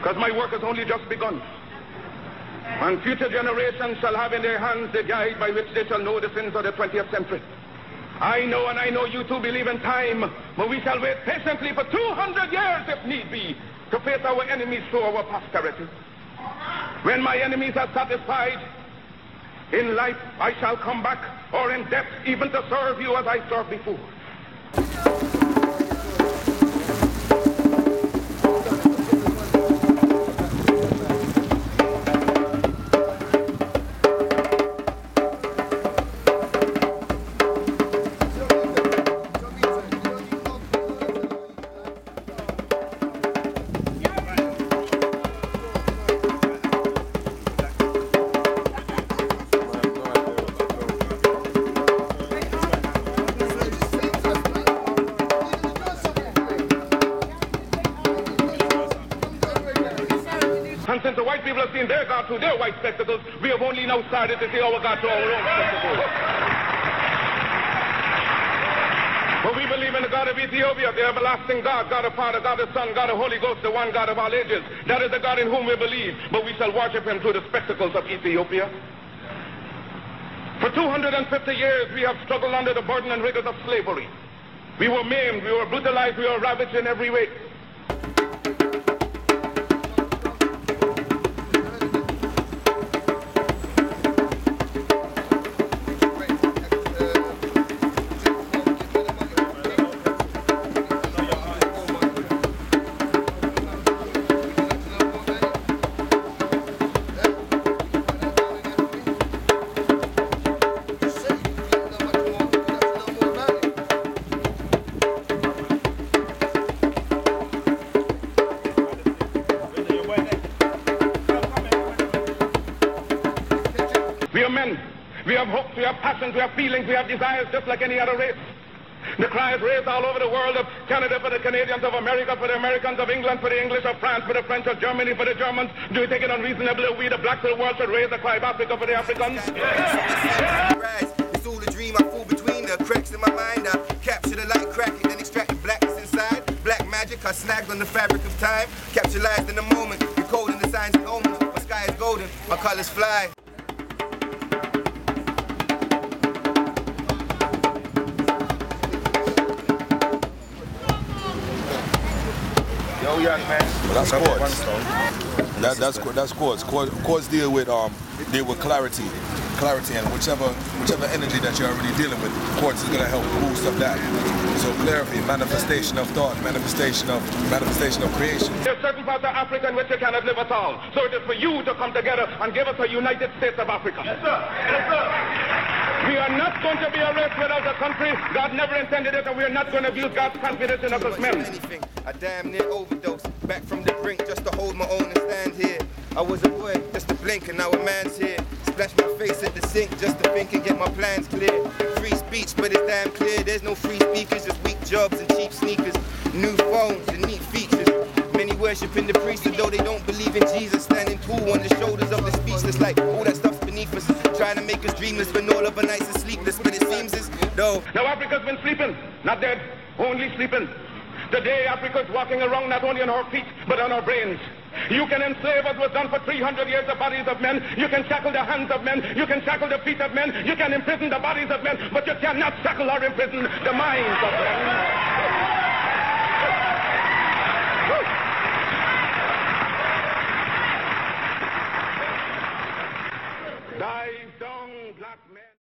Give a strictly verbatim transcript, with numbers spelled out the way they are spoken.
because my work has only just begun. And future generations shall have in their hands the guide by which they shall know the sins of the twentieth century. I know, and I know you too believe in time, but we shall wait patiently for two hundred years, if need be, to face our enemies through our posterity. When my enemies are satisfied, in life I shall come back, or in death even to serve you as I served before. And since the white people have seen their God through their white spectacles, we have only now started to see our God through our own spectacles. But we believe in the God of Ethiopia, the everlasting God, God of Father, God of Son, God of Holy Ghost, the one God of all ages. That is the God in whom we believe, but we shall worship him through the spectacles of Ethiopia. For two hundred fifty years, we have struggled under the burden and rigors of slavery. We were maimed, we were brutalized, we were ravaged in every way. We are men. We have hopes, we have passions, we have feelings, we have desires just like any other race. The cry is raised all over the world of Canada for the Canadians, of America for the Americans, of England for the English, of France for the French, of Germany for the Germans. Do you think it unreasonable that we, the blacks of the world, should raise the cry of Africa for the Africans? It's all a dream. I fall between the cracks in my mind. I capture the light, crack it, then extract the blackness inside. Black magic, I snagged on the fabric of time. Capitalized in the moment, decoding the signs and omens. My sky is golden, my colors fly. Oh yeah, man. Well, that's chords. That, that's that's chords. chords. Chords deal with um deal with clarity, clarity, and whichever whichever energy that you're already dealing with, chords is gonna help boost up that. So clarity, manifestation of thought, manifestation of manifestation of creation. There are certain parts of Africa in which you cannot live at all. So it is for you to come together and give us a United States of Africa. Yes, sir. Yes, sir. We are not going to be a race without a country. God never intended it, and we are not going to abuse God's confidence in us as men. Anything. I damn near overdose. Back from the brink just to hold my own and stand here. I was a boy just to blink, and now a man's here. Splash my face at the sink just to think and get my plans clear. Free speech, but it's damn clear. There's no free speakers, just weak jobs and cheap sneakers. New phones and neat features. Many worshiping the priest, though they don't believe in Jesus. Standing tall on the shoulders of the speechless, like all that stuff's beneath us. Trying to make us dreamless when all of our nights are sleepless. But it seems as though now Africa's been sleeping, not dead, only sleeping. Today Africa's walking around not only on her feet, but on her brains. You can enslave us, was done for three hundred years, the bodies of men. You can shackle the hands of men. You can shackle the feet of men. You can imprison the bodies of men, but you cannot shackle or imprison the minds of men. Dive down, black men.